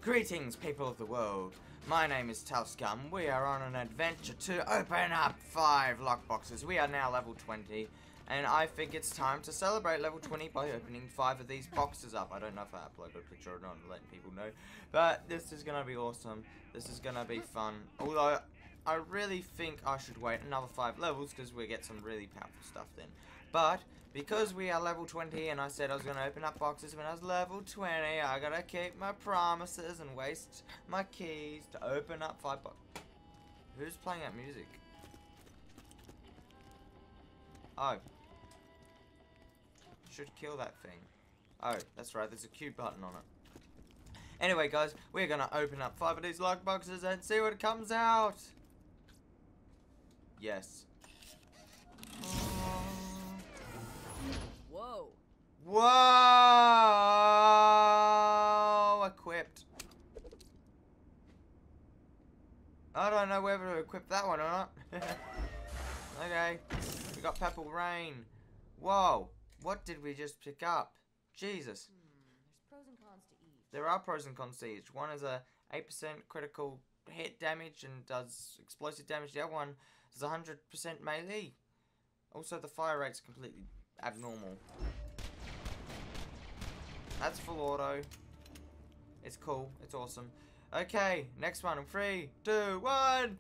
Greetings, people of the world. My name is Talscar. We are on an adventure to open up 5 lockboxes. We are now level 20, and I think it's time to celebrate level 20 by opening 5 of these boxes up. I don't know if I uploaded a picture or not, letting people know, but this is gonna be awesome. This is gonna be fun. Although I really think I should wait another 5 levels because we get some really powerful stuff then. But because we are level 20 and I said I was going to open up boxes when I was level 20, I gotta keep my promises and waste my keys to open up 5 boxes. Who's playing that music? Oh. Should kill that thing. Oh, that's right, there's a Q button on it. Anyway guys, we're going to open up 5 of these lock boxes and see what comes out. Yes. Whoa. Whoa! Equipped. I don't know whether to equip that one or not. Okay. We got Purple Rain. Whoa. What did we just pick up? Jesus. There's pros and cons to each. There are pros and cons to each. One is a 8% critical hit damage and does explosive damage. The other one is 100% melee. Also, the fire rate's completely abnormal. That's full auto. It's cool. It's awesome. Okay, next one. 3, 2, 1.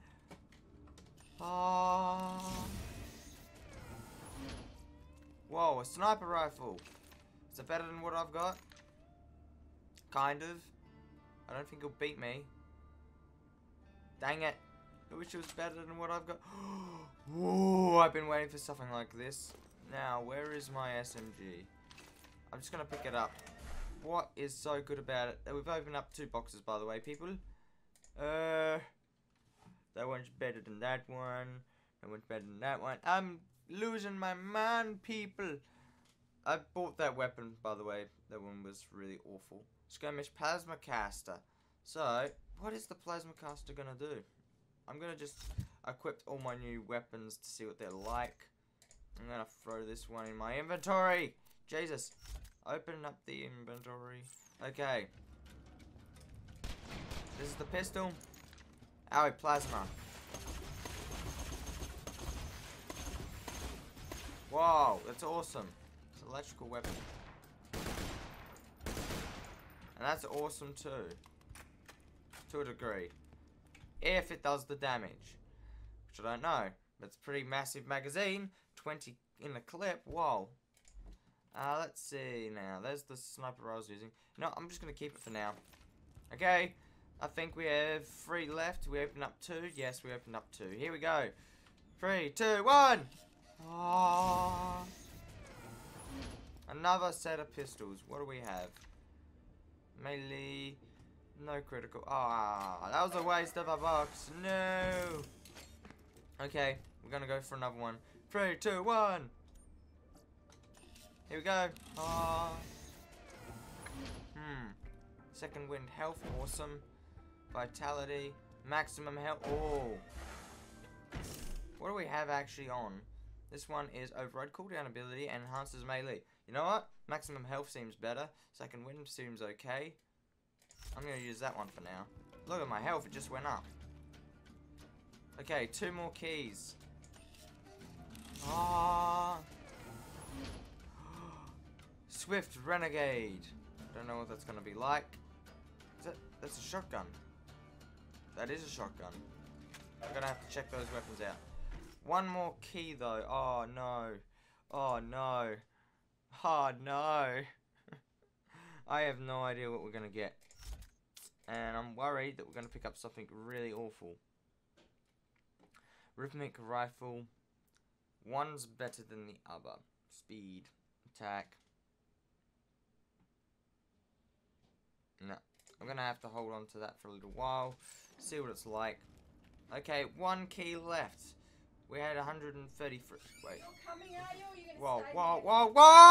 Whoa, a sniper rifle. Is it better than what I've got? Kind of. I don't think it'll beat me. Dang it. I wish it was better than what I've got. Whoa, I've been waiting for something like this. Now, where is my SMG? I'm just going to pick it up. What is so good about it? We've opened up 2 boxes, by the way, people. That one's better than that one. That one's better than that one. I'm losing my mind, people. I bought that weapon, by the way. That one was really awful. Skirmish Plasma Caster. So, what is the Plasma Caster going to do? I'm going to just equip all my new weapons to see what they're like. I'm going to throw this one in my inventory. Jesus. Open up the inventory. Okay. This is the pistol. Owie, plasma. Wow, that's awesome. It's an electrical weapon. And that's awesome too. To a degree. If it does the damage. Which I don't know. But it's a pretty massive magazine. 20 in the clip. Whoa. Let's see now. There's the sniper I was using. No, I'm just going to keep it for now. Okay. I think we have 3 left. We open up 2. Yes, we opened up 2. Here we go. 3, 2, 1. Oh. Another set of pistols. What do we have? Melee. No critical. Ah, that was a waste of a box. No. Okay. We're going to go for another one. 3, 2, 1. Here we go. Second wind health, awesome. Vitality, maximum health. Oh. What do we have actually on? This one is override cooldown ability and enhances melee. You know what? Maximum health seems better. Second wind seems okay. I'm going to use that one for now. Look at my health, it just went up. Okay, 2 more keys. Swift Renegade. Don't know what that's gonna be like. That's a shotgun. That is a shotgun. I'm gonna have to check those weapons out. 1 more key though. Oh no. Oh no. Oh no. I have no idea what we're gonna get. And I'm worried that we're gonna pick up something really awful. Rhythmic rifle. One's better than the other. Speed. Attack. No. I'm going to have to hold on to that for a little while. See what it's like. Okay, 1 key left. We had 133. Wait. Whoa, whoa, whoa,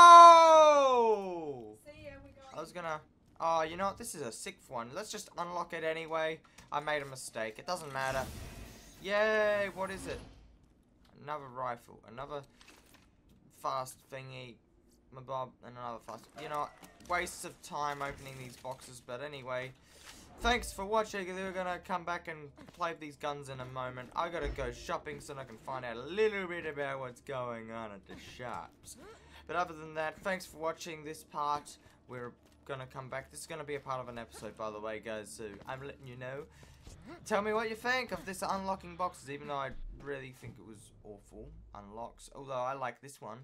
whoa! I was going to... Oh, you know what? This is a 6th one. Let's just unlock it anyway. I made a mistake. It doesn't matter. Yay! What is it? Another rifle. Another fast thingy. Bob and another fast. You know, wastes of time opening these boxes, but anyway, thanks for watching. We're gonna come back and play these guns in a moment. I gotta go shopping so I can find out a little bit about what's going on at the shops. But other than that, thanks for watching this part. We're gonna come back. This is gonna be a part of an episode, by the way, guys, so I'm letting you know. Tell me what you think of this unlocking boxes, even though I really think it was awful. Unlocks. Although I like this one.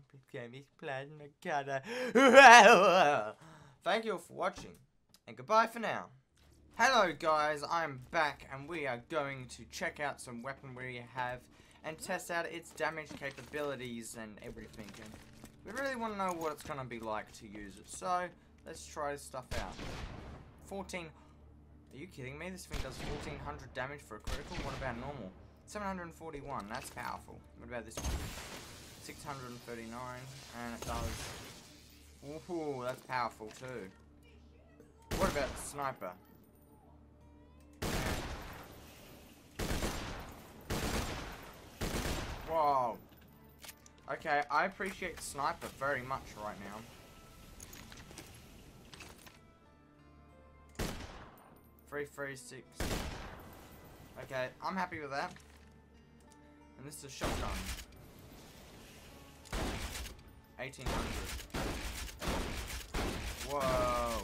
Thank you all for watching, and goodbye for now. Hello guys, I'm back, and we are going to check out some weaponry we have and test out its damage capabilities and everything. And we really want to know what it's going to be like to use it, so let's try this stuff out. 14. Are you kidding me? This thing does 1400 damage for a critical? What about normal? 741, that's powerful. What about this one? 639, and it does... Ooh, that's powerful too. What about the sniper? Whoa. Okay, I appreciate the sniper very much right now. 336. Okay, I'm happy with that. And this is a shotgun. 1800. Whoa.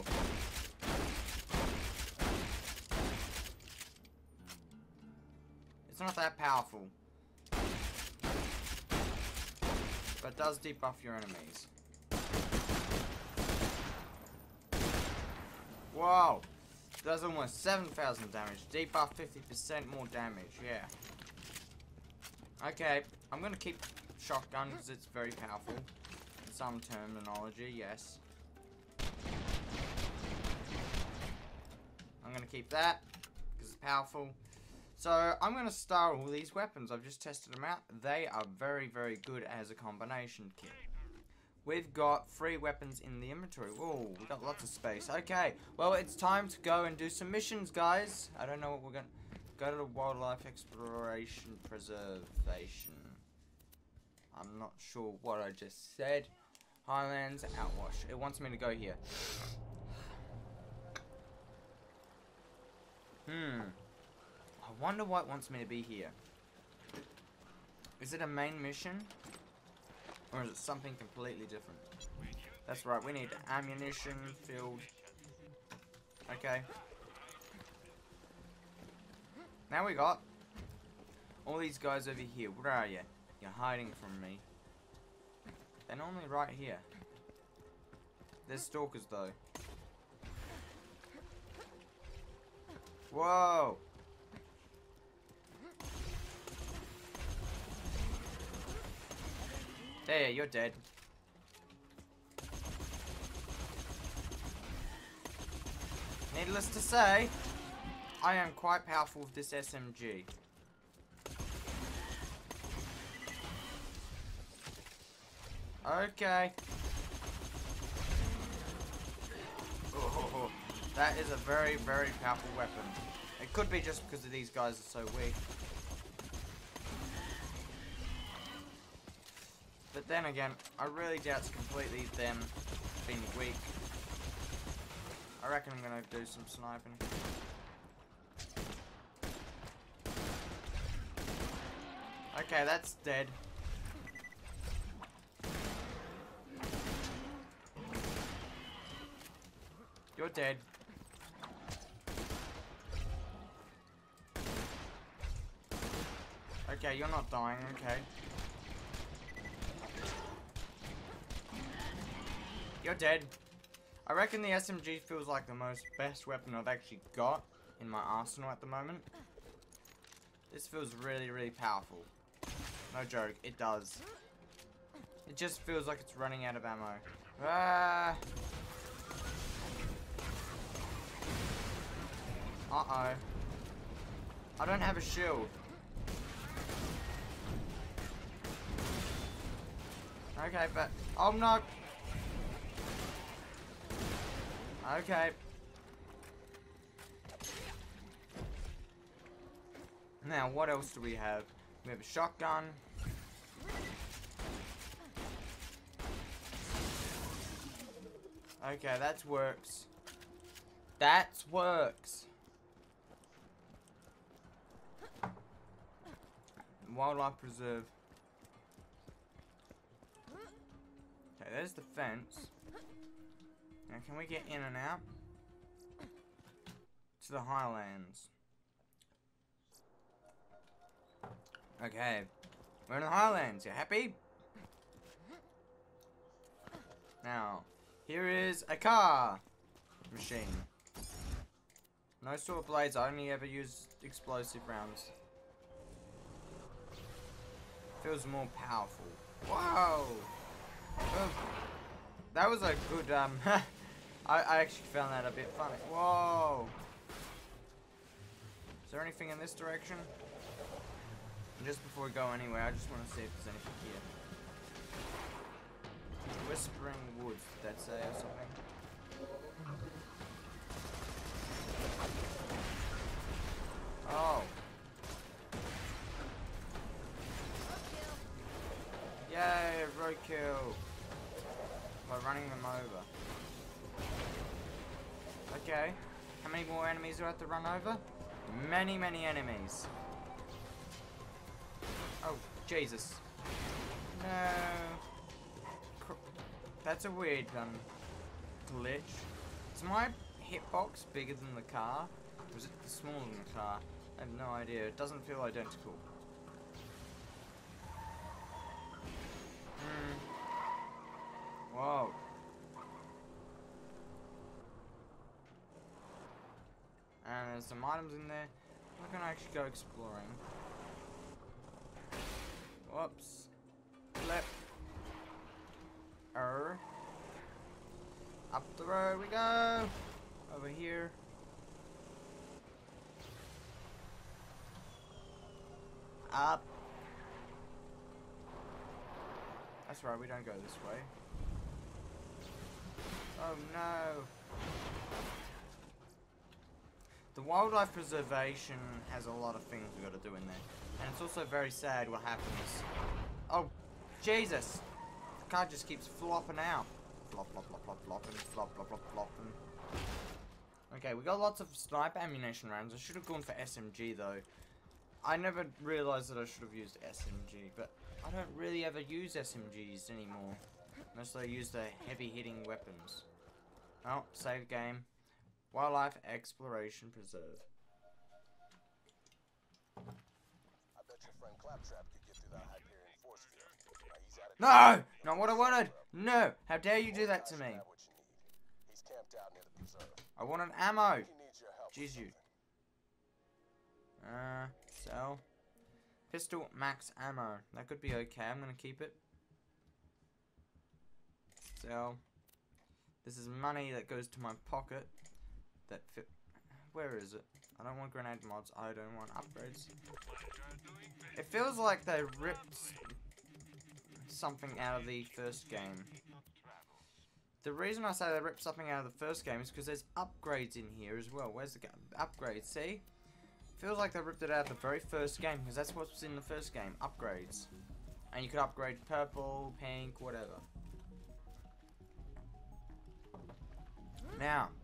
It's not that powerful. But it does debuff your enemies. Whoa. Does almost 7,000 damage. Debuff 50% more damage. Yeah. Okay. I'm gonna keep shotgun because it's very powerful. In some terminology, yes. I'm gonna keep that because it's powerful. So I'm gonna start all these weapons. I've just tested them out. They are very, very good as a combination kit. We've got 3 weapons in the inventory. Whoa, we've got lots of space. Okay, well, it's time to go and do some missions, guys. I don't know what we're going to... Go to the Wildlife Exploration Preservation. I'm not sure what I just said. Highlands Outwash. It wants me to go here. I wonder why it wants me to be here. Is it a main mission? Or is it something completely different? That's right, we need ammunition filled. Okay. Now we got all these guys over here. Where are you? You're hiding from me. They're normally right here. They're stalkers though. Whoa! There, you're dead. Needless to say, I am quite powerful with this SMG. Okay. Oh, that is a very, very powerful weapon. It could be just because of these guys are so weak. But then again, I really doubt it's completely them being weak. I reckon I'm gonna do some sniping. Okay, that's dead. You're dead. Okay, you're not dying, okay. You're dead. I reckon the SMG feels like the best weapon I've actually got in my arsenal at the moment. This feels really, really powerful. No joke, it does. It just feels like it's running out of ammo. Uh-oh. I don't have a shield. Okay, but... Oh, no! Okay. Now, what else do we have? We have a shotgun. Okay, that works. That works. Wildlife preserve. Okay, there's the fence. Now, can we get in and out? To the highlands. Okay. We're in the highlands. You happy? Now, here is a car machine. No sword blades. I only ever use explosive rounds. Feels more powerful. Whoa! Oh, that was a good, I actually found that a bit funny. Whoa! Is there anything in this direction? And just before we go anywhere, I just want to see if there's anything here. Whispering Woods, did that say or something? Oh. Yay, roadkill. By running them over. Okay. How many more enemies do I have to run over? Many, many enemies. Oh, Jesus. No. That's a weird glitch. Is my hitbox bigger than the car? Or is it smaller than the car? I have no idea. It doesn't feel identical. Whoa. And there's some items in there. We're gonna actually go exploring. Whoops. Flip. Up the road we go. Over here. Up. That's right, we don't go this way. Oh no. The wildlife preservation has a lot of things we gotta do in there. And it's also very sad what happens. Oh, Jesus! The car just keeps flopping out. Flop, flop, flop, flop, flopping, flop, flop, flop, flopping. Okay, we got lots of sniper ammunition rounds. I should have gone for SMG though. I never realized that I should have used SMG, but I don't really ever use SMGs anymore. Mostly I use the heavy hitting weapons. Oh, save game. Wildlife Exploration Preserve. I bet your friend Claptrap could get through that Hyperion force field. Now, No! Not what I wanted! No! How dare you do that to me? He's camped out near the preserve. I wanted ammo! He needs your help. Jeez, you. Sell. Pistol max ammo. That could be okay. I'm gonna keep it. Sell. This is money that goes to my pocket. That fit. Where is it? I don't want grenade mods. I don't want upgrades. It feels like they ripped something out of the first game. The reason I say they ripped something out of the first game is because there's upgrades in here as well. Where's the upgrades? See? Feels like they ripped it out of the very first game because that's what's in the first game. Upgrades. And you could upgrade purple, pink, whatever. Now.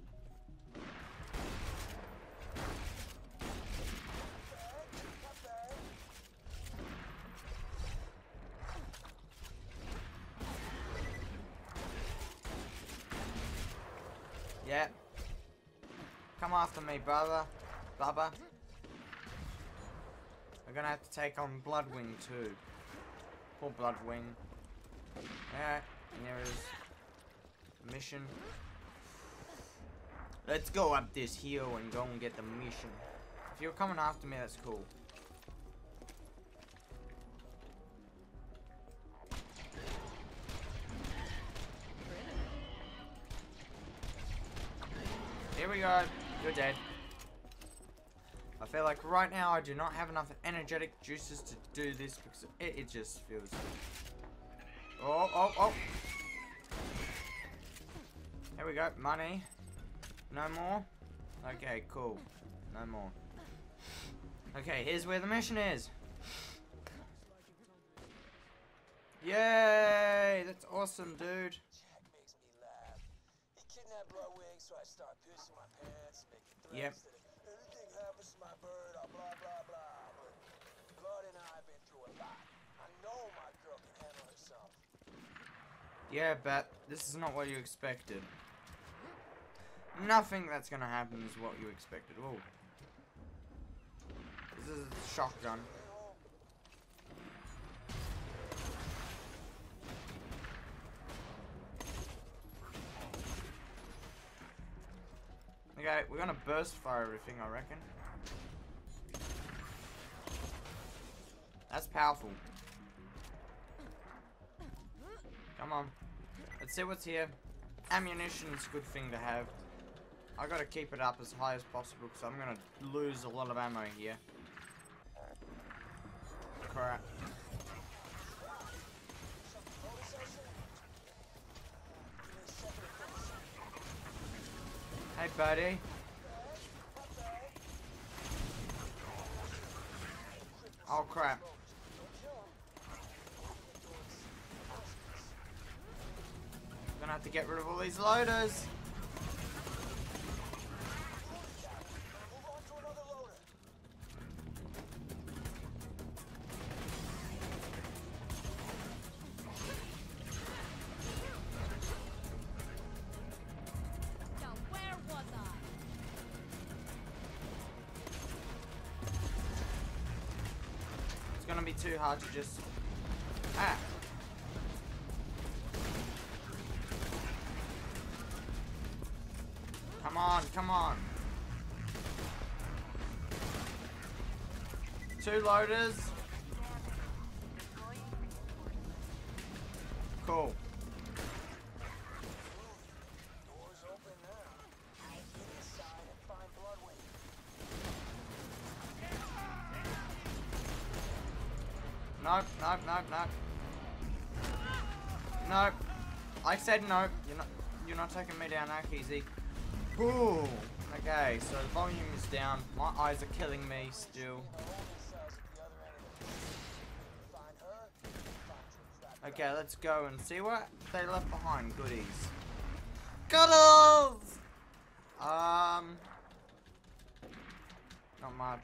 Yeah. Come after me, brother. Bubba. We're gonna have to take on Bloodwing too. Poor Bloodwing. Alright, here is the mission. Let's go up this hill and go and get the mission. If you're coming after me, that's cool. Here we go. You're dead. I feel like right now I do not have enough energetic juices to do this because it just feels... Oh, oh, oh. Here we go. Money. No more? Okay, cool. No more. Okay, here's where the mission is. Yay! That's awesome, dude. Jack makes me laugh. He kidnapped Bloodwing, so I start pissing my pants, making threats. Yep. Anything happens to my bird, blah blah blah. But Blood and I Yeah, but this is not what you expected. Nothing that's gonna happen is what you expected. Whoa. This is a shotgun. Okay, we're gonna burst fire everything, I reckon. That's powerful. Come on. Let's see what's here. Ammunition is a good thing to have. I gotta keep it up as high as possible because I'm gonna lose a lot of ammo here. Crap. Hey, buddy. Oh, crap. Gonna have to get rid of all these loaders. It's gonna be too hard to just... Ah! Come on, come on. 2 loaders. Cool. Doors open now. Get inside and find Bloodwind. Nope, nope, nope, nope. Nope. I said nope. You're not taking me down that easy. Ooh. Okay, so the volume is down. My eyes are killing me still. Okay, let's go and see what they left behind. Goodies. Goodies! Not much.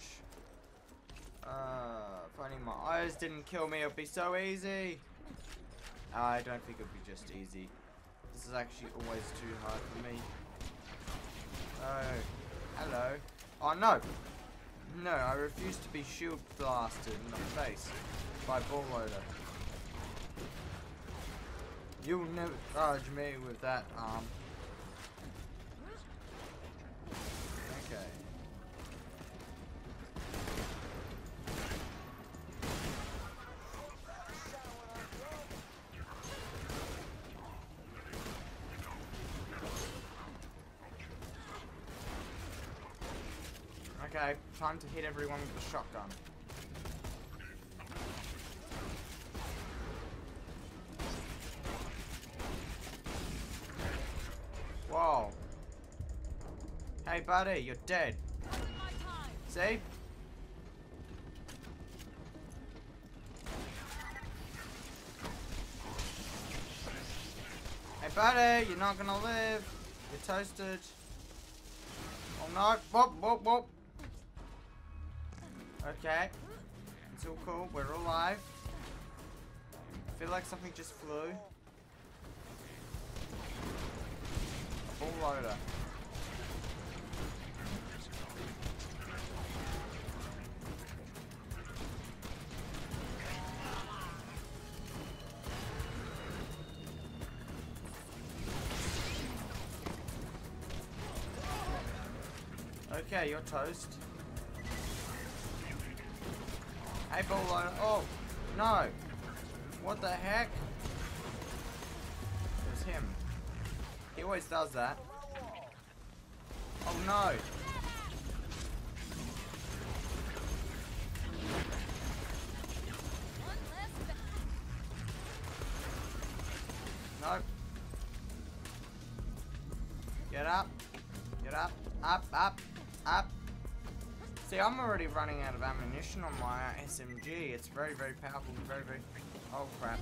If only my eyes didn't kill me, it'd be so easy. I don't think it'd be just easy. This is actually always too hard for me. Oh, hello. Oh no! No, I refuse to be shield blasted in the face by ball loader. You'll never charge me with that arm. Okay. Okay, time to hit everyone with the shotgun. Whoa. Hey buddy, you're dead. See? Hey buddy, you're not gonna live. You're toasted. Oh no. Whoop, whoop, whoop. Okay. It's all cool. We're alive. I feel like something just flew. A ball loader. Okay, you're toast. Hey, ball loader. Oh, no. What the heck? It was him. He always does that. Oh, no. Nope. Get up. Get up. Up, up, up. See, I'm already running out of ammunition on my SMG. It's very, very powerful. Very, very... Oh, crap.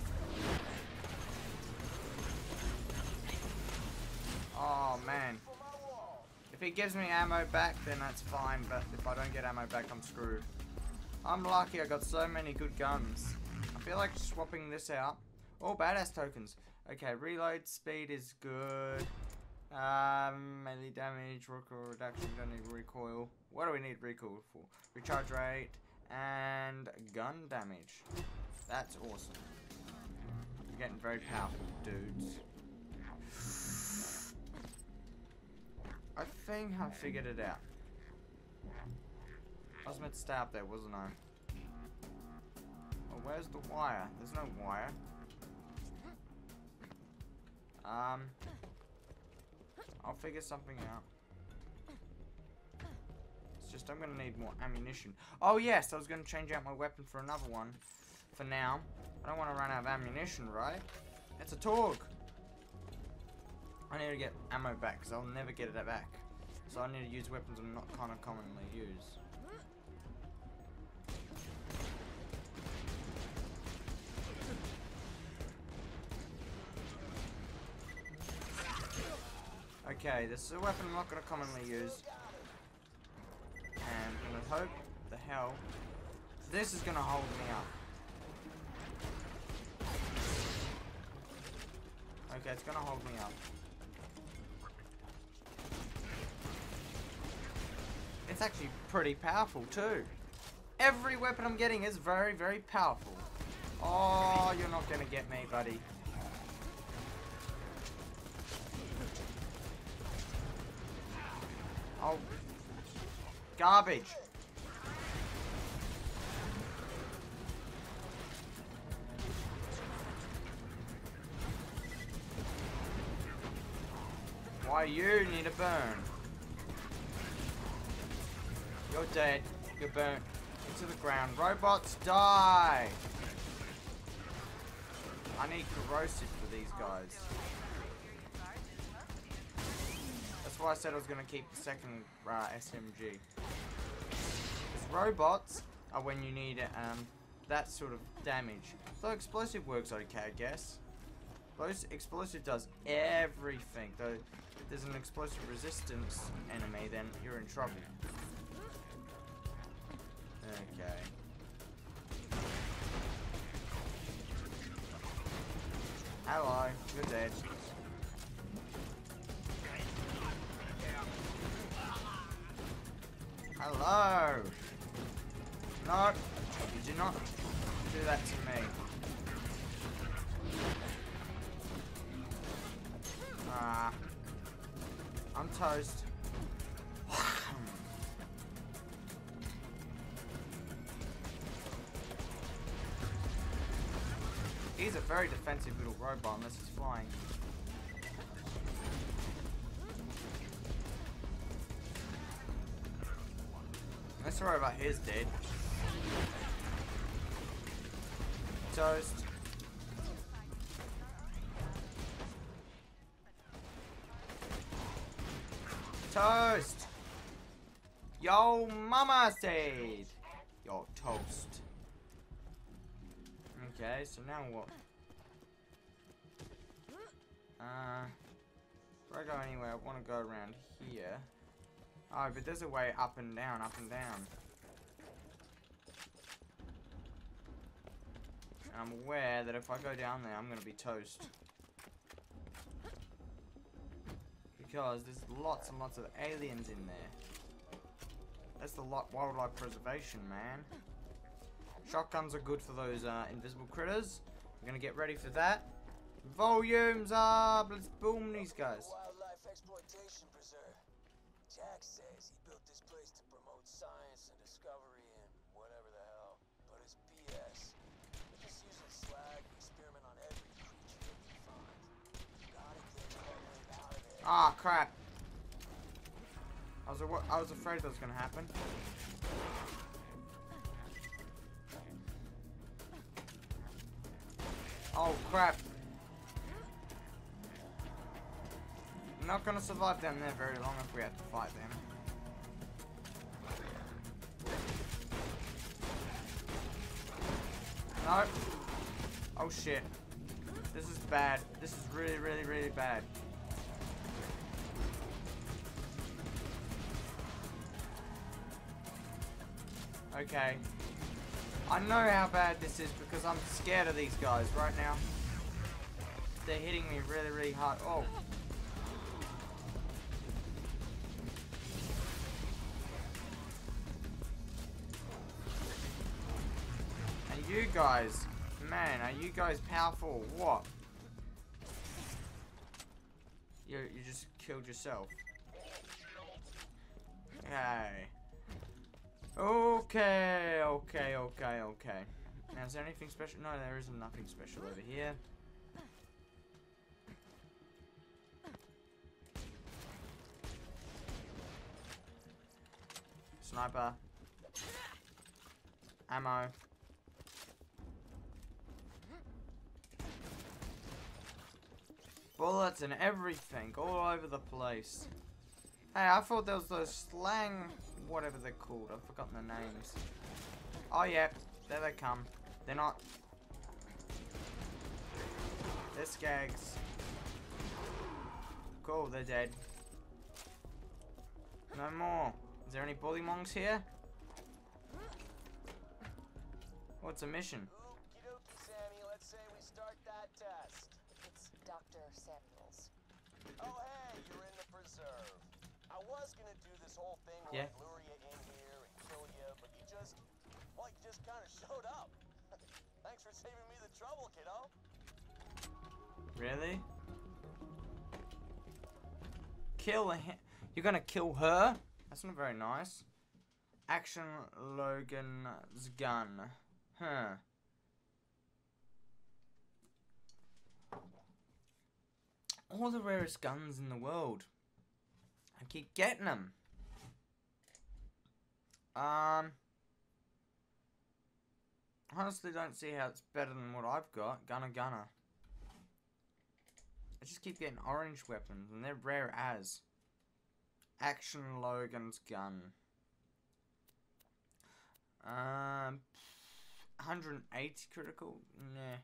Oh, man. If he gives me ammo back, then that's fine. But if I don't get ammo back, I'm screwed. I'm lucky I got so many good guns. I feel like swapping this out. Oh, badass tokens. Okay, reload speed is good. Melee damage, recoil reduction, don't need recoil. What do we need recoil for? Recharge rate and gun damage. That's awesome. We're getting very powerful, dudes. I think I figured it out. I was meant to stay up there, wasn't I? Oh, where's the wire? There's no wire. I'll figure something out. It's just I'm gonna need more ammunition. Oh yes, I was gonna change out my weapon for another one. For now, I don't want to run out of ammunition, right? It's a Torg. I need to get ammo back because I'll never get it back. So I need to use weapons I'm not kind of commonly use. Okay, this is a weapon I'm not going to commonly use. And I'm going to hope the hell this is going to hold me up. Okay, it's going to hold me up. It's actually pretty powerful too. Every weapon I'm getting is very, very powerful. Oh, you're not going to get me, buddy. Oh, garbage. Why you need a burn? You're dead. You're burnt into the ground. Robots, die! I need corrosive for these guys. That's why I said I was going to keep the second SMG. Because robots are when you need that sort of damage. Though explosive works okay, I guess. Explosive does everything. Though if there's an explosive resistance enemy, then you're in trouble. Okay. Hello, you're dead. Hello! No! Did you not do that to me? I'm toast. He's a very defensive little robot unless he's flying. This robot here's dead. Toast. Toast! Yo mama said! Yo toast. Okay, so now what? Before I go anywhere, I want to go around here. Oh, but there's a way up and down, up and down. And I'm aware that if I go down there, I'm going to be toast. Because there's lots and lots of aliens in there. That's the wildlife preservation, man. Shotguns are good for those invisible critters. We're going to get ready for that. Volumes up! Let's boom these guys. Wildlife exploitation preserve. Jack says he built this place to promote science and discovery and whatever the hell. But it's BS. They're just using slag to experiment on every creature they can find. Gotta get that out of there. Ah, crap. I was afraid that was going to happen. Oh, crap. I'm not going to survive down there very long if we have to fight them. No. Oh, shit. This is bad. This is really, really, really bad. Okay. I know how bad this is because I'm scared of these guys right now. they're hitting me really, really hard. Oh. And you guys, man, are you guys powerful? What? You just killed yourself. Okay. Okay. Now, is there anything special? No, there isn't nothing special over here. Sniper. Ammo. Bullets and everything all over the place. Hey, I thought there was those slang, whatever they're called. I've forgotten the names. Oh yeah, there they come. They're not. They're skags. Cool, they're dead. No more. Is there any bullymongs here? What's a mission? Okie dokie, Sammy. Let's say we start that test. It's Dr. Samuels. Oh, hey, you're in the preserve. I was gonna do this whole thing Yeah. where I lure you in here and kill you, but you just kind of showed up. Thanks for saving me the trouble, kiddo. Really? Kill him? You're gonna kill her? That's not very nice. Action Logan's gun. Huh. All the rarest guns in the world. I keep getting them. Honestly don't see how it's better than what I've got. Gunner. I just keep getting orange weapons and they're rare as. Action Logan's gun. 180 critical? Nah.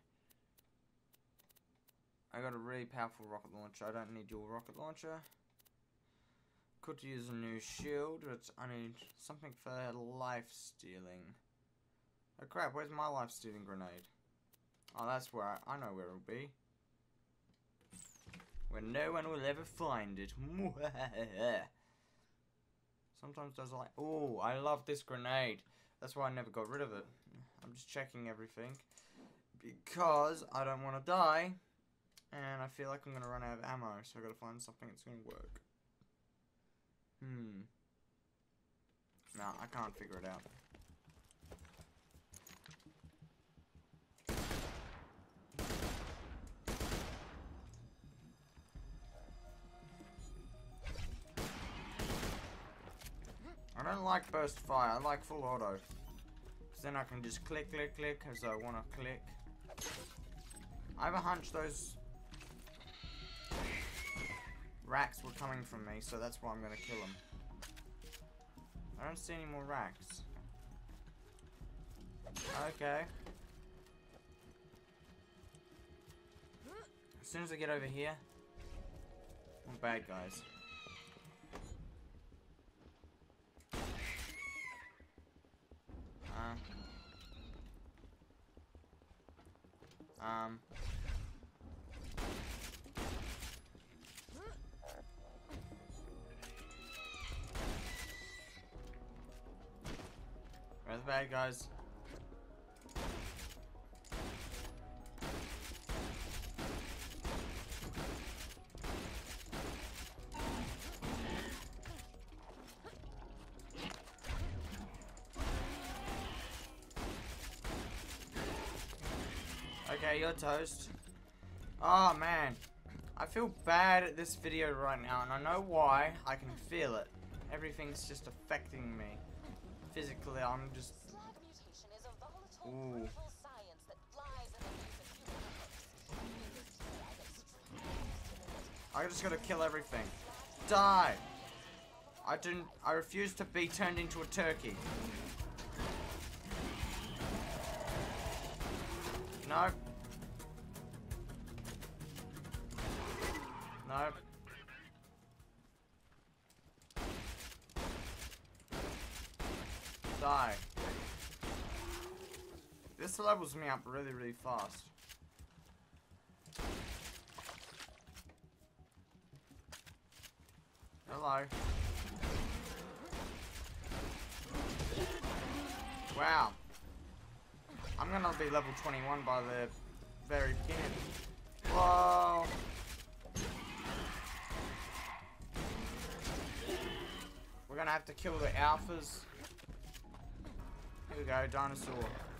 I got a really powerful rocket launcher. I don't need dual rocket launcher. Could use a new shield, but I need something for life stealing. Oh crap, where's my life stealing grenade? Oh, that's where I know where it'll be. Where no one will ever find it. Sometimes does like, oh, I love this grenade. That's why I never got rid of it. I'm just checking everything because I don't want to die, and I feel like I'm gonna run out of ammo. So I gotta find something that's gonna work. No, I can't figure it out. I don't like burst fire, I like full auto. Because then I can just click as I want to click. I have a hunch those racks were coming from me, so that's why I'm going to kill them. I don't see any more racks. Okay. As soon as I get over here, I'm bad guys. Where's the bad guys? Okay, you're toast. Oh man, I feel bad at this video right now, and I know why. I can feel it. Everything's just affecting me. Physically, I'm just... Ooh. I just gotta kill everything. Die! I refuse to be turned into a turkey. No. No. Die. This levels me up really, really fast. Hello. Wow. I'm gonna be level 21 by the very beginning. Whoa. We're gonna have to kill the alphas. Here we go, dinosaur.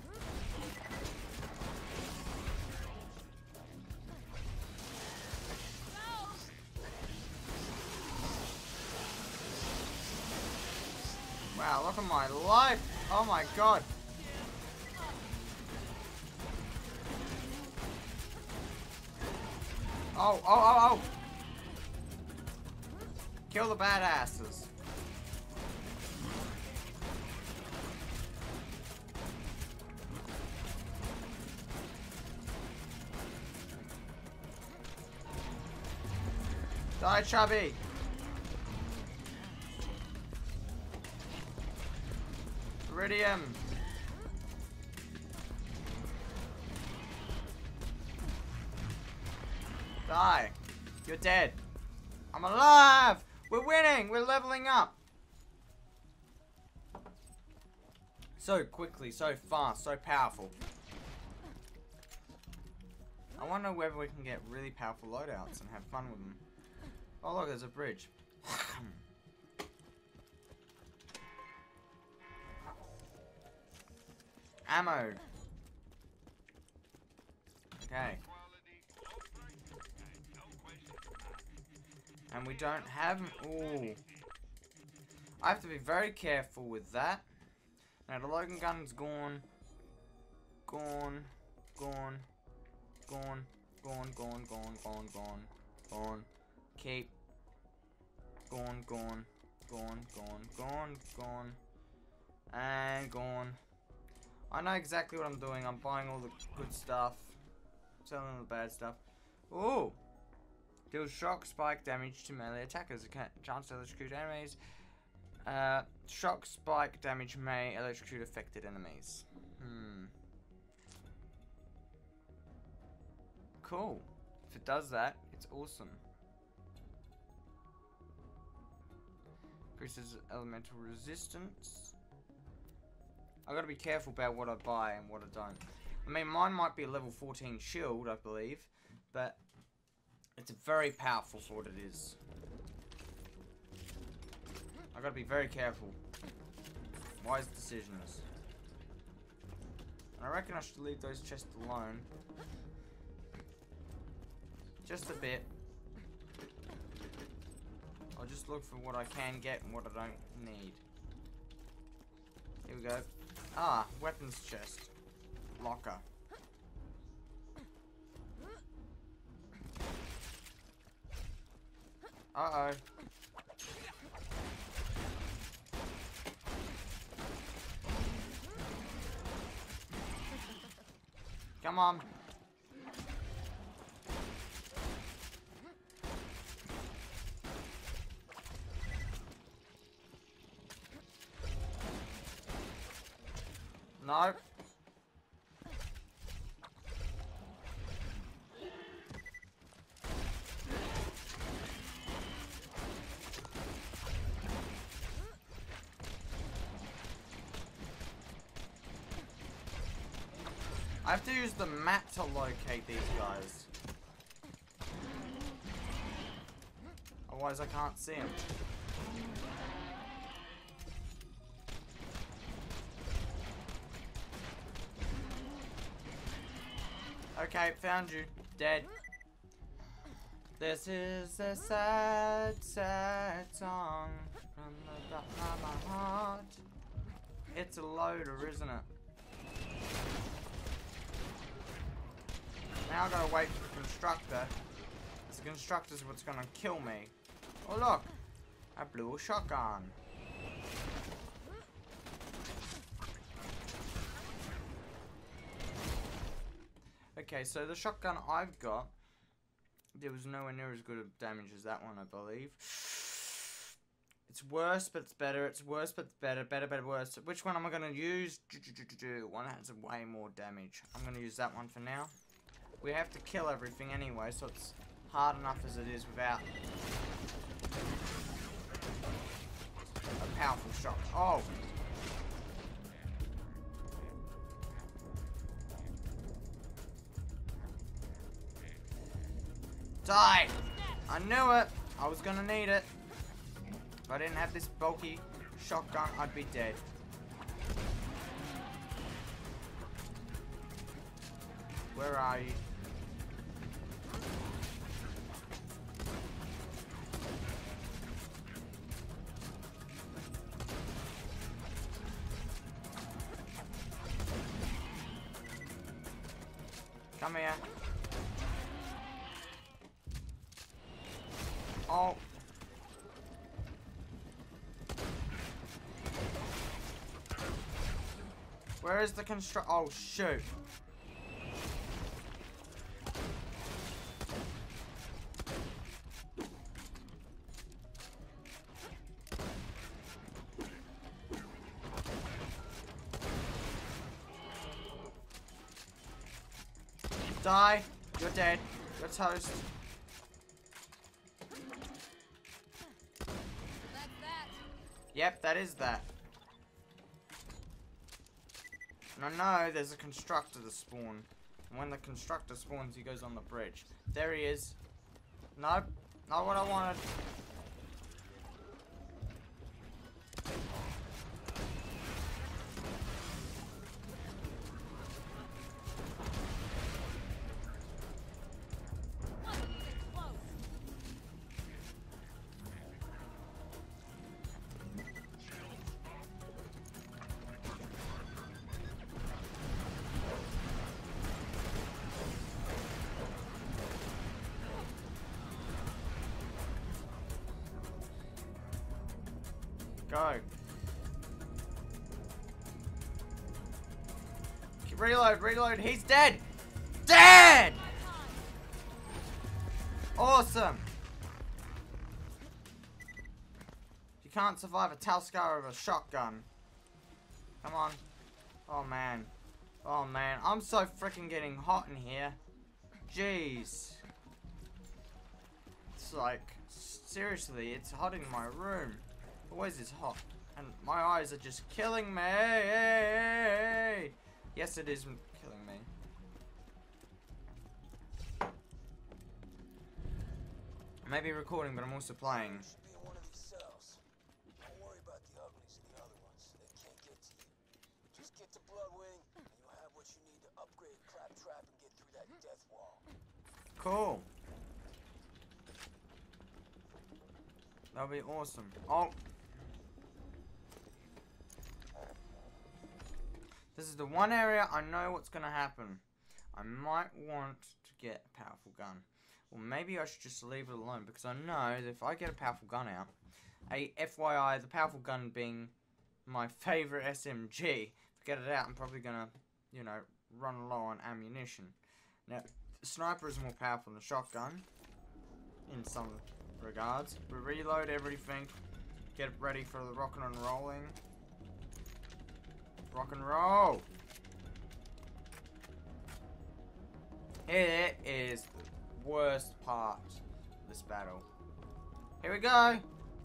Wow, look at my life! Oh my god! Oh, oh, oh, oh! Kill the badasses. Die, chubby! Iridium! Die! You're dead! I'm alive! We're winning! We're leveling up! So quickly, so fast, so powerful. I wonder whether we can get really powerful loadouts and have fun with them. Oh look, there's a bridge. Ammo. Okay. And we don't have... Ooh. I have to be very careful with that. Now the Logan gun's gone. Gone. Gone. Gone. Gone. Gone. Gone. Gone. Gone. Gone. Keep. Gone. Gone. Gone. Gone. Gone. Gone. And gone. I know exactly what I'm doing. I'm buying all the good stuff. Selling the bad stuff. Ooh. Deals shock spike damage to melee attackers. Chance to electrocute enemies. Shock spike damage may electrocute affected enemies. Cool. If it does that, it's awesome. Increases elemental resistance. I gotta be careful about what I buy and what I don't. I mean, mine might be a level 14 shield, I believe, but it's very powerful for what it is. I gotta be very careful. Wise decisions. And I reckon I should leave those chests alone. Just a bit. I'll just look for what I can get and what I don't need. Here we go. Ah, weapons chest. Locker. Uh-oh. Come on. No. I have to use the map to locate these guys. Otherwise I can't see them. Okay, found you. Dead. This is a sad, sad song from the bottom of my heart. It's a loader, isn't it? Now I gotta wait for the constructor. The constructor's what's gonna kill me. Oh look! I blew a shotgun. Okay, so the shotgun I've got, there was nowhere near as good of damage as that one, I believe. It's worse, but it's better. It's worse, but it's better. Better, better, worse. Which one am I going to use? One that has way more damage. I'm going to use that one for now. We have to kill everything anyway, so it's hard enough as it is without. a powerful shot. Oh! Die! I knew it! I was gonna need it. If I didn't have this bulky shotgun, I'd be dead. Where are you? Come here. Oh. Where is the oh shoot. Die. You're dead. You're toast. Yep, that is that. And I know there's a constructor to spawn. And when the constructor spawns, he goes on the bridge. There he is. Nope. Not what I wanted. Go. Reload, reload. He's dead. Dead! Awesome. You can't survive a Talscar with a shotgun. Come on. Oh, man. Oh, man. I'm so freaking getting hot in here. Jeez. It's like, seriously, it's hot in my room. Always is hot. And my eyes are just killing me. Yes, it is killing me. I may be recording, but I'm also playing. Should be in one of these cells. Don't worry about the uglies and the other ones. They can't get to you. Just get to Bloodwing, and you'll have what you need to upgrade Claptrap and get through that death wall. Cool. That'll be awesome. Oh. This is the one area I know what's going to happen. I might want to get a powerful gun. Or maybe I should just leave it alone, because I know that if I get a powerful gun out, a FYI, the powerful gun being my favorite SMG, if I get it out, I'm probably going to, you know, run low on ammunition. Now, the sniper is more powerful than the shotgun, in some regards. We reload everything, get ready for the rocking and rolling. Rock and roll! Here is the worst part of this battle. Here we go!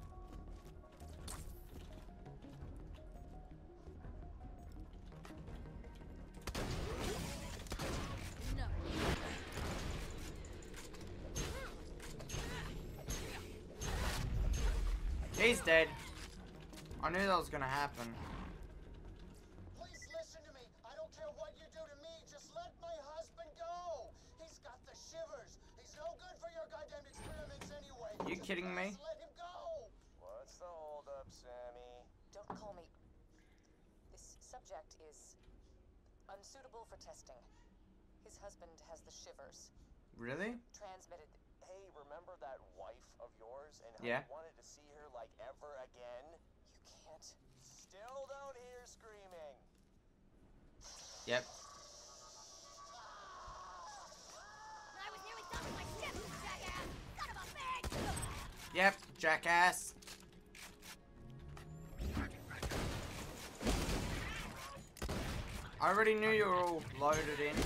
No. He's dead. I knew that was gonna happen. Please listen to me. I don't care what you do to me. Just let my husband go. He's got the shivers. He's no good for your goddamn experiments anyway. You kidding me? Let him go. What's the holdup, Sammy? Don't call me. This subject is unsuitable for testing. His husband has the shivers. Really? Transmitted. Hey, remember that wife of yours and how Yeah. you wanted to see her like ever again? You can't. Still don't hear screaming. Yep. I was nearly done with my shift, jackass! Son of a bitch! Yep, jackass. I already knew you were all loaded in.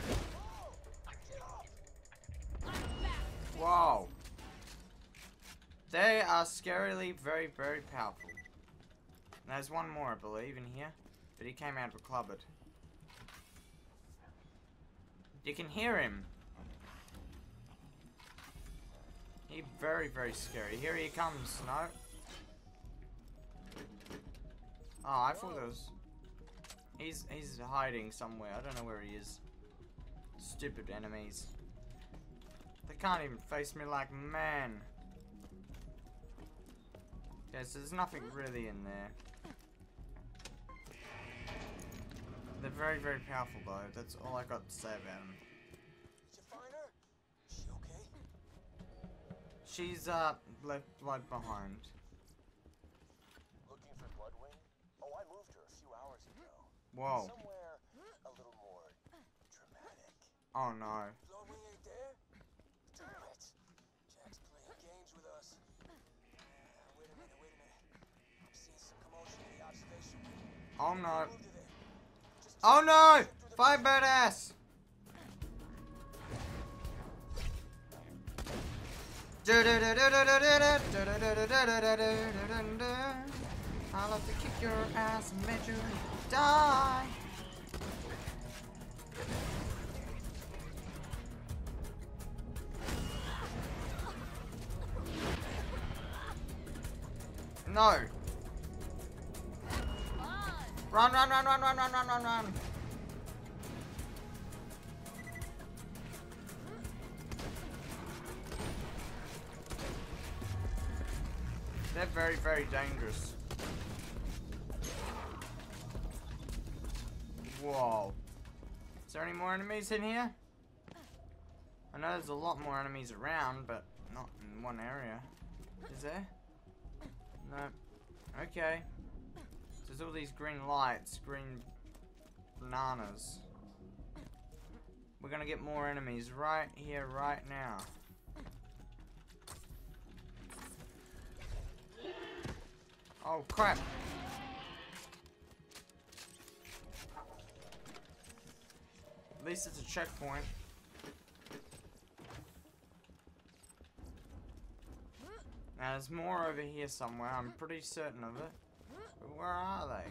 Wow. They are scarily very, very powerful. There's one more, I believe, in here. But he came out of a cupboard. You can hear him. He's very, very scary. Here he comes, no. Oh, I thought it was... He's hiding somewhere. I don't know where he is. Stupid enemies. They can't even face me like man. Okay, so there's nothing really in there. They're very, very powerful though. That's all I got to say about them. Did you find her? Is she okay? She's left blood behind. Looking for Bloodwing? Oh, I moved her a few hours ago. Whoa. Somewhere a little more dramatic. Oh no. Bloodwing ain't there? Damn it! Jack's playing games with us. Wait a minute. I'm seeing some commotion in the observation. Oh no. Moved her there. Oh no! Firebird ass! I love to kick your ass and make you die. No. Run, run, run, run, run, run, run, run, run. They're very, very dangerous. Whoa. Is there any more enemies in here? I know there's a lot more enemies around, but not in one area. Is there? No. Okay. There's all these green lights, green bananas. We're gonna get more enemies right here, right now. Oh crap! At least it's a checkpoint. Now there's more over here somewhere, I'm pretty certain of it. But where are they?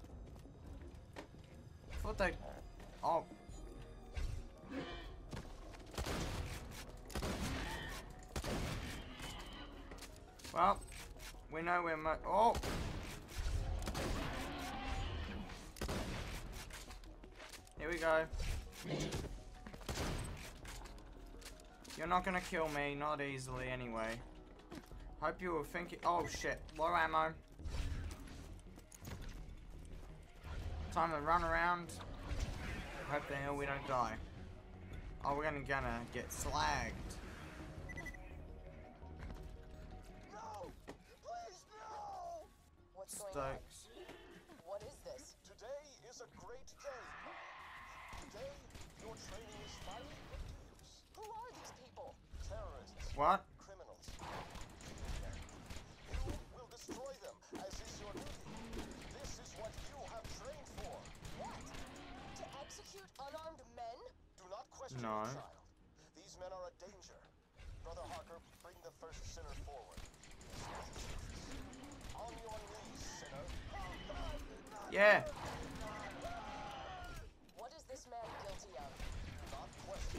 I thought they... Oh. Well, we know where my... Oh! Here we go. You're not gonna kill me, not easily anyway. Hope you were thinking... Oh shit, low ammo. Time to run around. Hope the hell we don't die. Oh, we're gonna get slagged. No! Please, no! What's going on? Stokes. What is this? Today is a great day. Today, your training is finally put to use. Who are these people? Terrorists. What? Criminals. You will destroy them, as is your duty. This is what you have trained for. What? To execute unarmed men? Do not question No. the child. These men are a danger. Brother Harker, bring the first sinner forward. On your knees, sinner. Yeah. What is this man guilty of? Do not question.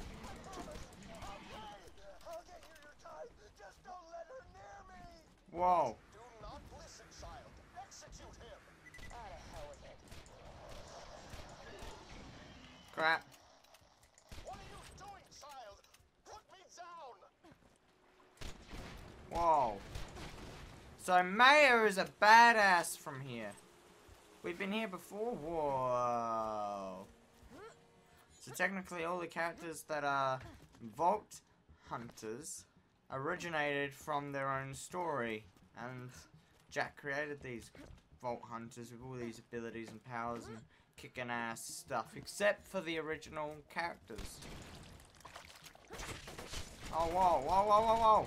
I'll get you your time. Just don't let her near me. Whoa. Do not listen, child. Execute him. Out of hell with it. Crap. What are you doing, child? Put me down. Whoa. So Maya is a badass from here. We've been here before? Whoa. So technically all the characters that are Vault Hunters originated from their own story. And Jack created these Vault Hunters with all these abilities and powers and kicking ass stuff. Except for the original characters. Oh, whoa, whoa, whoa, whoa, whoa.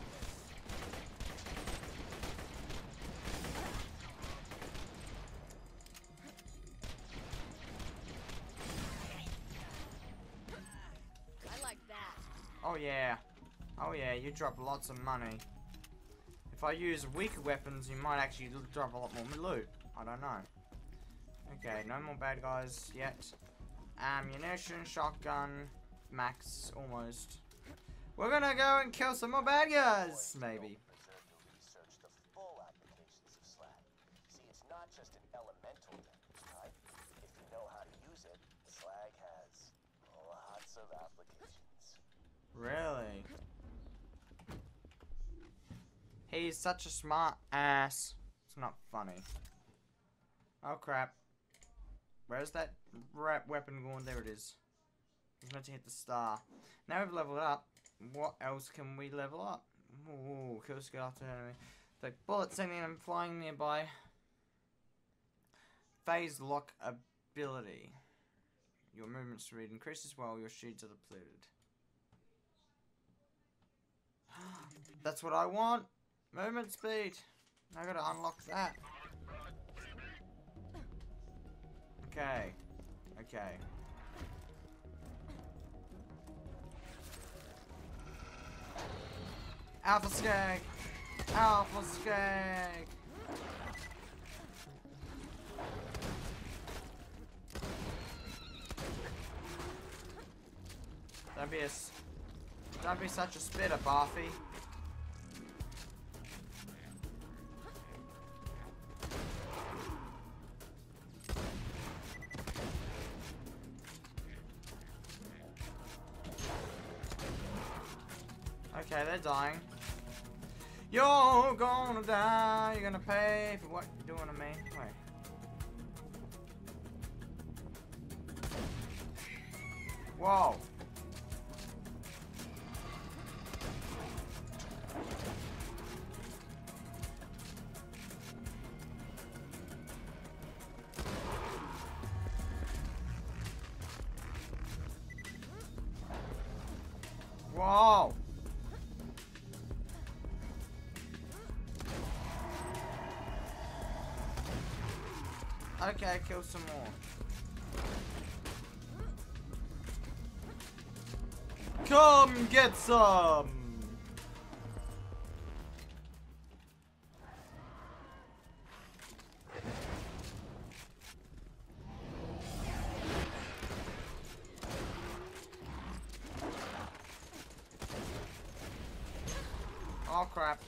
I like that. Oh yeah. Oh yeah, you drop lots of money. If I use weaker weapons, you might actually drop a lot more loot. I don't know. Okay, no more bad guys yet. Ammunition, shotgun, max, almost. We're gonna go and kill some more bad guys, maybe. Research the full applications of slag. See, it's not just an elemental type. If you know how to use it, slag has lots of applications. Really? He's such a smart ass. It's not funny. Oh crap. Where's that weapon going? There it is. He's meant to hit the star. Now we've leveled up. What else can we level up? Ooh, kill skill after enemy. The bullet sending them flying nearby. Phase lock ability. Your movement speed increases while your shields are depleted. That's what I want. Movement speed. I gotta unlock that. Okay. Okay. Alpha Skag! Alpha Skag! Don't be such a spitter, Barfy. Okay, they're dying. You're gonna die. You're gonna pay for what you're doing to me. Wait. Whoa. Whoa. Okay, kill some more. Come get some! Oh crap.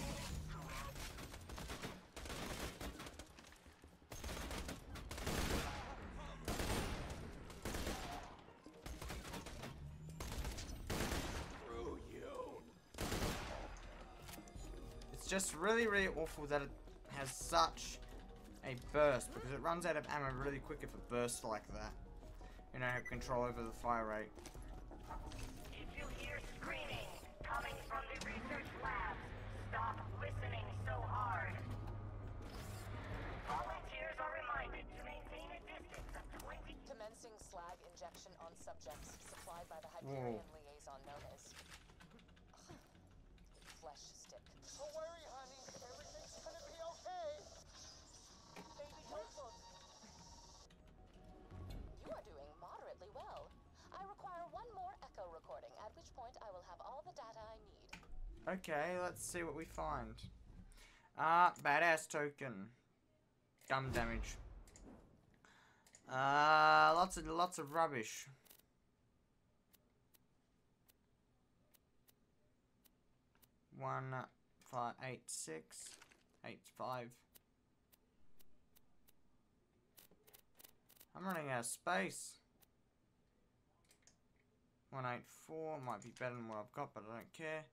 Just really, really awful that it has such a burst, because it runs out of ammo really quick if it bursts like that. You don't have control over the fire rate. If you hear screaming coming from the research lab, stop listening so hard. Volunteers are reminded to maintain a distance of 20. Commencing slag injection on subjects supplied by the Hyperion liaison known as Flesh Stick. Don't worry, honey. Everything's gonna be okay. Baby, don't look. You are doing moderately well. I require one more echo recording, at which point I will have all the data I need. Okay, let's see what we find. Badass token. Gum damage. Lots of rubbish. One, 5, 8, 6, 8, 5. I'm running out of space. 184 might be better than what I've got, but I don't care.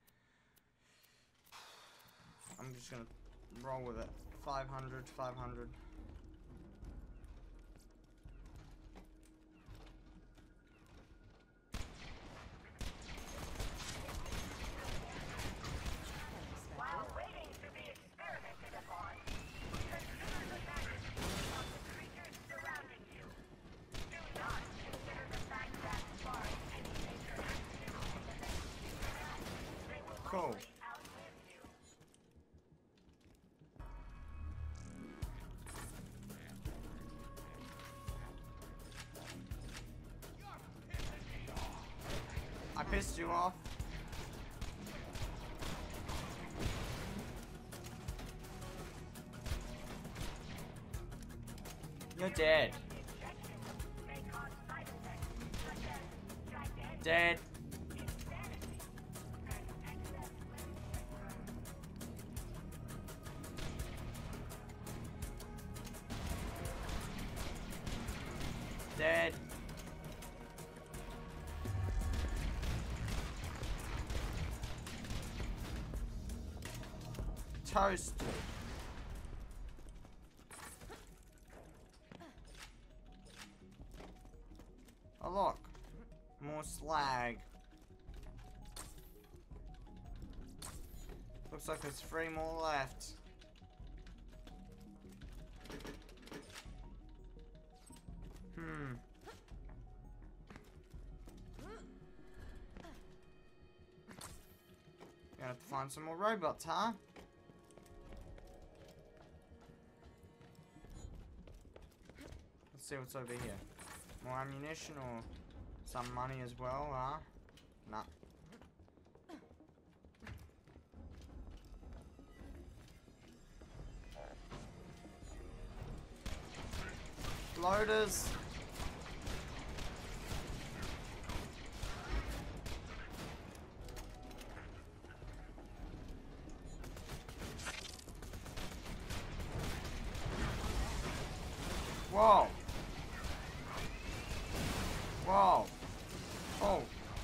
I'm just gonna roll with it. 500, 500. While waiting to be experimented upon, consider the magnitude of the creatures surrounding you. Do not consider the fact that barring any major accidents in the next few minutes, they will Cool. likely outlive you. I pissed you off. You're dead. Dead. Dead. Toasted. Oh look, more slag. Looks like there's 3 more left. Gonna have to find some more robots, huh? Let's see what's over here. More ammunition or some money as well, huh? Nah. Loaders. Whoa. Whoa. Oh.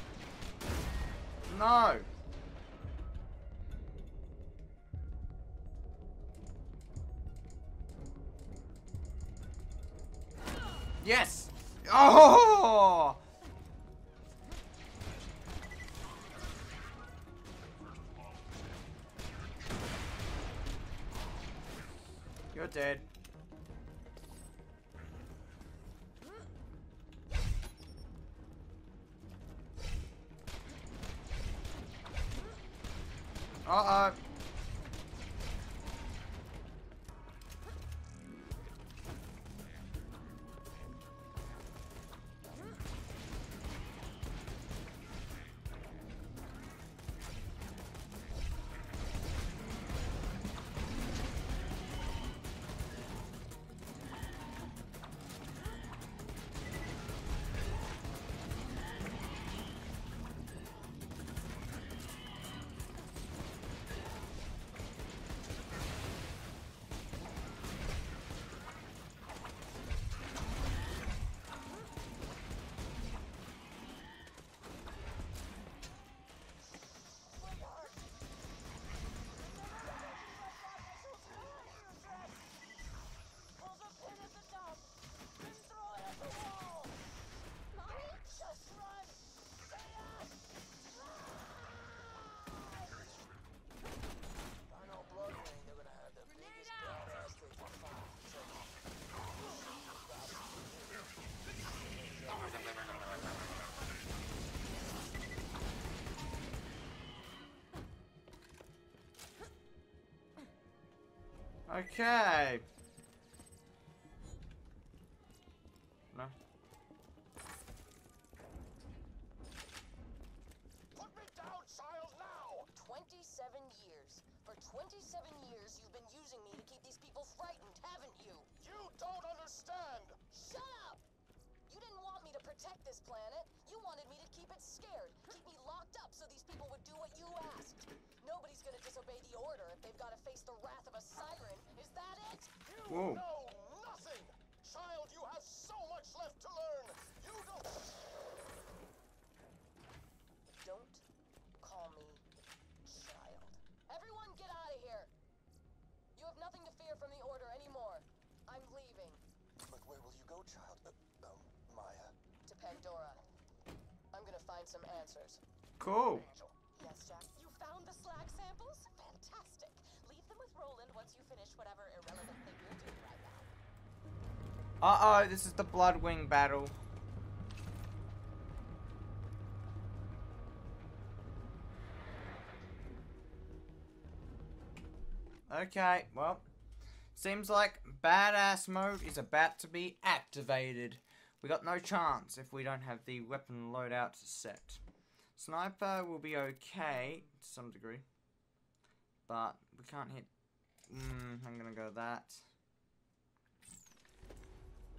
No. Yes. Oh. You're dead. Uh-oh. Okay. No. Put me down, child, now! 27 years. For 27 years, you've been using me to keep these people frightened, haven't you? You don't understand! Shut up! You didn't want me to protect this planet. You wanted me to keep it scared, keep me locked up so these people would do what you asked. Nobody's gonna disobey the order if they've gotta face the wrath of a siren. Is that it? You Whoa. know nothing! Child, you have so much left to learn! You don't... Don't call me child. Everyone get out of here! You have nothing to fear from the order anymore. I'm leaving. But where will you go, child? Maya. To Pandora. I'm gonna find some answers. Cool. Angel. Yes, Jack? You found the slag samples? Fantastic. Leave them with Roland once you finish whatever irrelevant thing you're doing right now. Uh-oh, this is the Bloodwing battle. Okay, well, seems like badass mode is about to be activated. We got no chance if we don't have the weapon loadout set. Sniper will be okay to some degree, but we can't hit. I'm gonna go that.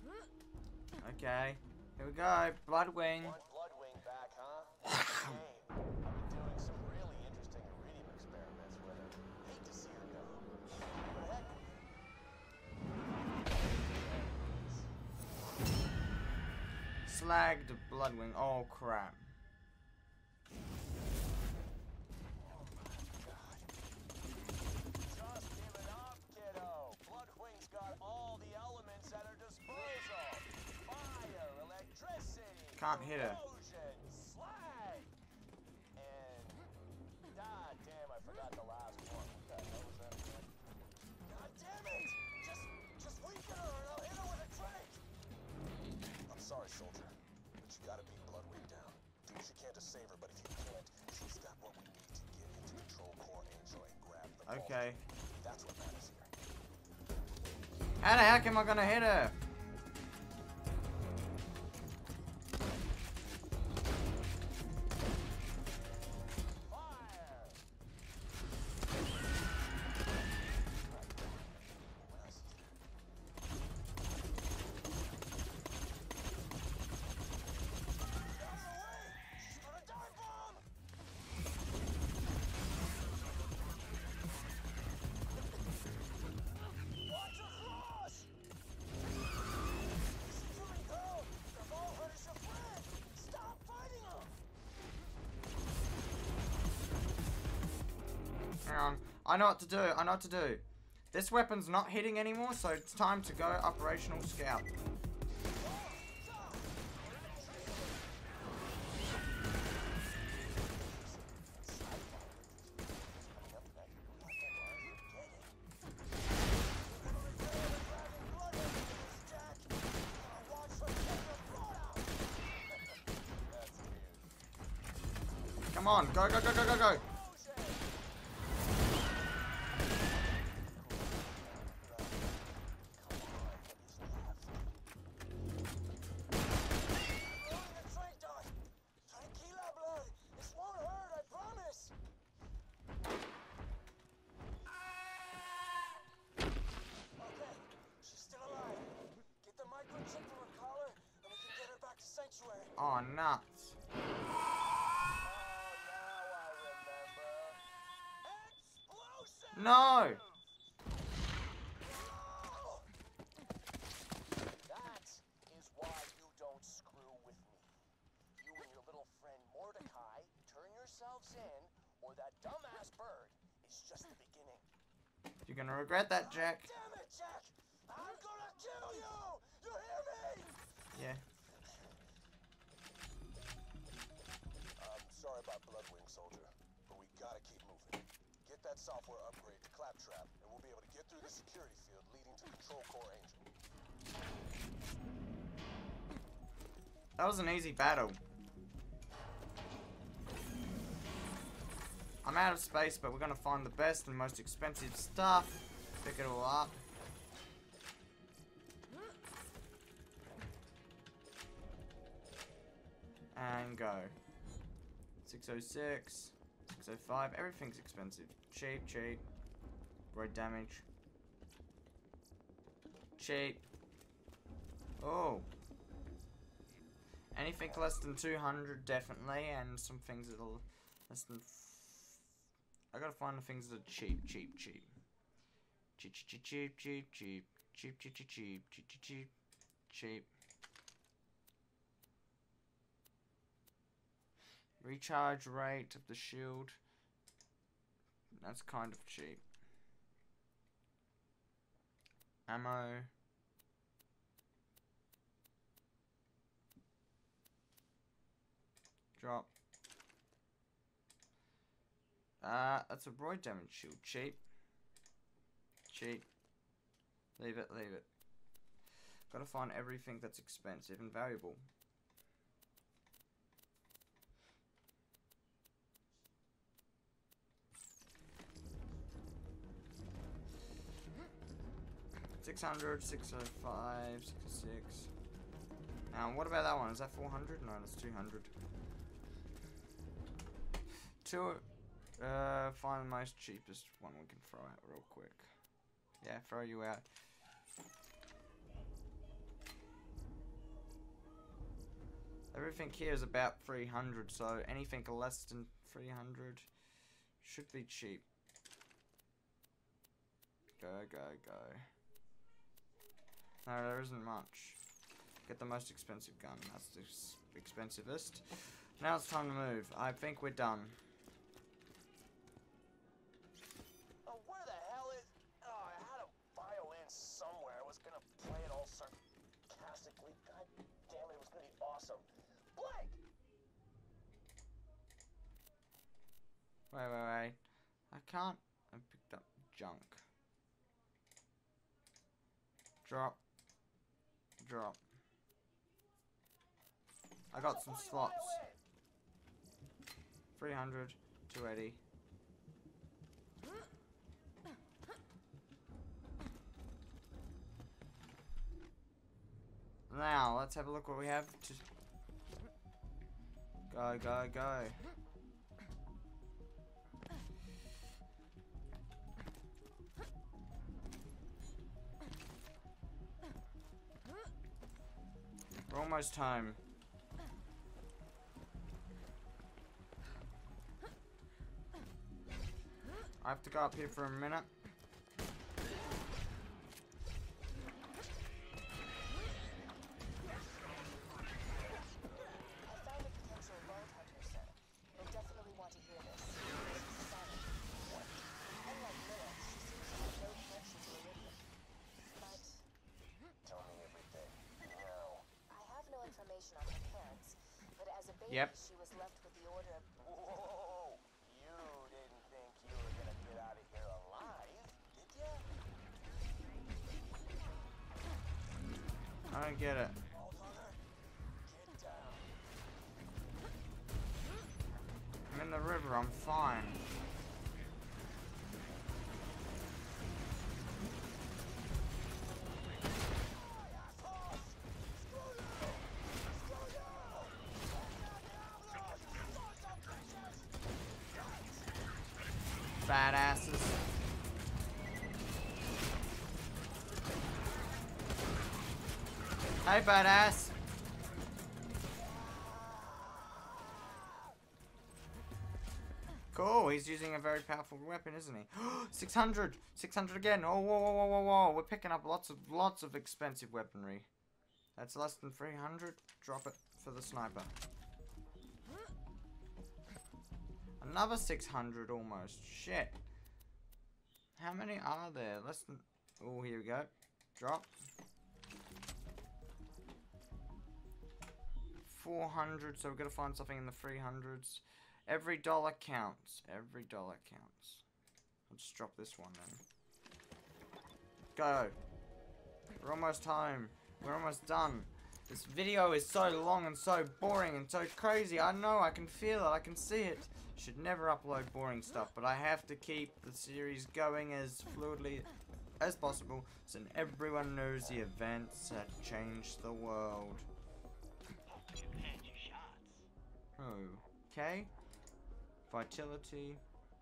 Okay. Here we go. Bloodwing. Want Bloodwing back, huh? Shame. I've been doing some really interesting iridium experiments with her. Hate to see her go. But heck with it. Slagged Bloodwing. Oh crap. Just give it up, kiddo. Bloodwing's got all the elements at her disposal. Fire, electricity, Can't hit her. corrosion, slag. And god damn, I forgot the last one. What the hell was that again? God damn it! Just weaken her and I'll hit her with a drink. I'm sorry, soldier, but you gotta beat Bloodwing down. Do what you can to save her, but if you can't, she's got what we need to get into Control Core Angel and grab the vault. Okay. That's what matters here. How the heck am I gonna hit her? Fire! Hang on. I know what to do. I know what to do. This weapon's not hitting anymore, so it's time to go Operational Scout. Come on, go, go, go, go, go, go. Oh, nuts. No! That is why you don't screw with me. You and your little friend Mordecai turn yourselves in, or that dumbass bird is just the beginning. You're gonna regret that, Jack. Damn it, Jack! I'm gonna kill you! You hear me? Yeah. Sorry about Bloodwing, soldier, but we gotta keep moving. Get that software upgrade to Claptrap, and we'll be able to get through the security field leading to Control Core Angel. That was an easy battle. I'm out of space, but we're gonna find the best and most expensive stuff. Pick it all up. And go. 606, 605, everything's expensive. Cheap, cheap. Road damage. Cheap. Oh. Anything less than 200, definitely, and some things that are less than... I gotta find the things that are cheap, cheap, cheap. Cheap, cheap, cheap, cheap, cheap. Cheap, cheap, cheap, cheap, cheap, cheap, cheap. Cheap. Recharge rate of the shield. That's kind of cheap. Ammo. Drop. That's a void damage shield. Cheap. Cheap. Leave it, leave it. Gotta find everything that's expensive and valuable. $600, 605, 66. What about that one? Is that 400? No, that's 200. Find the most cheapest one we can throw out real quick. Yeah, throw you out. Everything here is about 300, so anything less than 300 should be cheap. Go, go, go. No, there isn't much. Get the most expensive gun. That's the expensivest. Now it's time to move. I think we're done. Oh, where the hell is... Oh, I had a violin somewhere. I was gonna play it all sarcastically. God damn it, it was gonna be awesome. Blake! Wait, wait, wait. I can't. I picked up junk. Drop. Drop. I got some slots. 300, 280. Now, let's have a look what we have to... Go, go, go. We're almost home. I have to go up here for a minute. On her parents, but as a baby, Yep. she was left with the order of... Whoa! You didn't think you were gonna get out of here alive, did ya? I don't get it. All mother, get down. I'm in the river, I'm fine. Badasses. Hey, badass. Cool, he's using a very powerful weapon, isn't he? 600! 600 again! Oh, whoa, whoa, whoa, whoa, whoa! We're picking up lots of expensive weaponry. That's less than 300. Drop it for the sniper. Another 600 almost. Shit. How many are there? Less than... Oh, here we go. Drop. 400, so we've got to find something in the 300s. Every dollar counts. Every dollar counts. I'll just drop this one then. Go. We're almost home. We're almost done. This video is so long and so boring and so crazy. I know, I can feel it, I can see it. Should never upload boring stuff, but I have to keep the series going as fluidly as possible so everyone knows the events that changed the world. Okay. Vitality.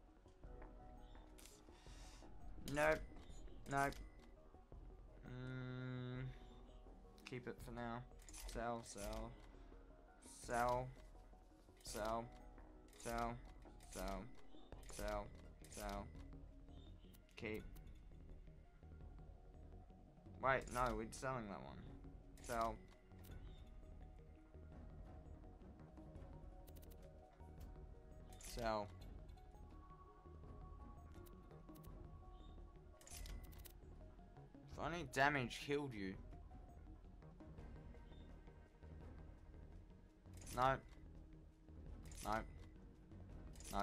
Nope. Nope. Keep it for now. Sell, sell. Sell. Sell. Sell. Sell. Sell. Sell. Keep. Wait, no, we're selling that one. Sell. Sell. If only damage killed you. No. No. No.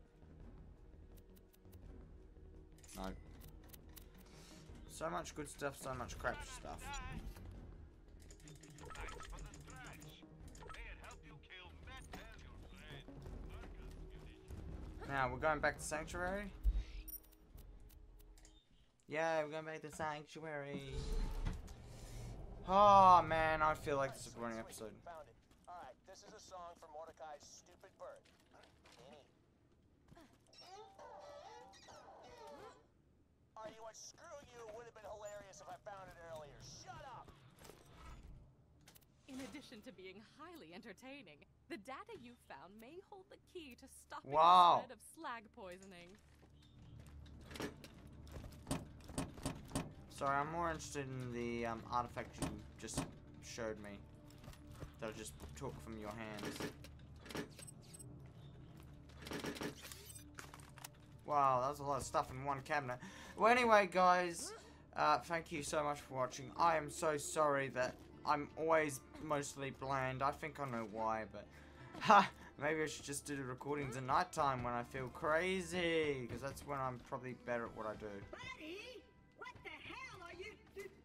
No. So much good stuff, so much crap stuff. Now, we're going back to Sanctuary? Yeah, we're going back to Sanctuary. Oh, man, I feel like this is a boring episode. Found it. Alright, this is a song for Mordecai's stupid bird. Annie. Alright, you know what? Screw you. It would have been hilarious if I found it earlier. Shut up! In addition to being highly entertaining, the data you found may hold the key to stopping Wow. the spread of slag poisoning. Sorry, I'm more interested in the artifact you just showed me. That I just took from your hands. Wow, that was a lot of stuff in one cabinet. Well, anyway, guys, thank you so much for watching. I am so sorry that I'm always mostly bland. I think I know why, but maybe I should just do the recordings at night time when I feel crazy, because that's when I'm probably better at what I do. Buddy, what the hell are you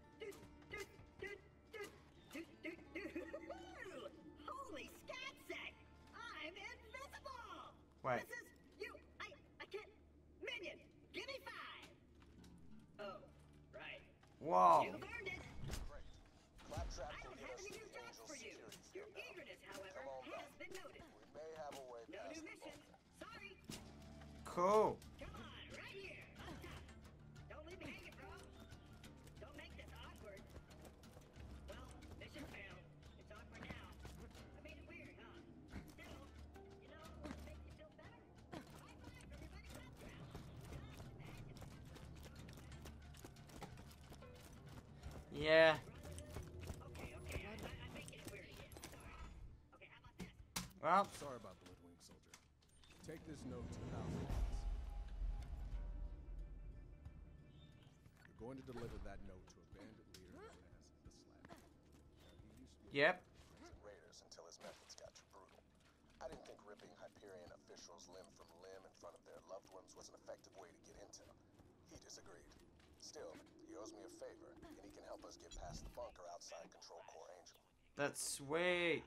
Holy scatsack! I'm invisible! Wait. This is you. I can't. Minion, give me 5. Oh, right. Whoa. You earned it. Great. Claptrap I can don't get have us any the new jobs Angel for you. security Your field. eagerness, however, Come on has back. been noted. We may have a way No past new the missions. bunker. Sorry. Cool. Come on, right here. Up top. Don't leave me hanging, bro. Don't make this awkward. Well, mission failed. It's awkward now. I made it weird, huh? Still, you know, what makes you feel better? High five, everybody. Claptrap. Yeah. Okay. I'm making it weird again. Sorry. Okay, how about this? Well, Sorry about the Bloodwing soldier. Take this note to the house. You're going to deliver that note to a bandit leader known as the Slab. He used to be yep. And raiders until his methods got too brutal. I didn't think ripping Hyperion officials limb from limb in front of their loved ones was an effective way to get intel. He disagreed. Still, he owes me a favor, and he can help us get past the bunker outside Control Core Angel. That's sweet.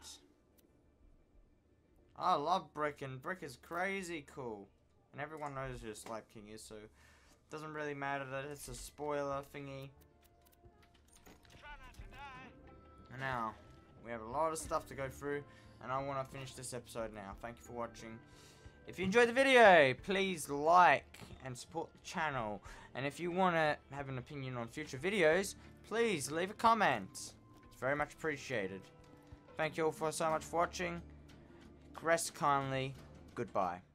I love Brick, and Brick is crazy cool. And everyone knows who Slab King is, so it doesn't really matter that it's a spoiler thingy. And now, we have a lot of stuff to go through, and I want to finish this episode now. Thank you for watching. If you enjoyed the video, please like and support the channel. And if you want to have an opinion on future videos, please leave a comment. It's very much appreciated. Thank you all so much for watching. Rest kindly. Goodbye.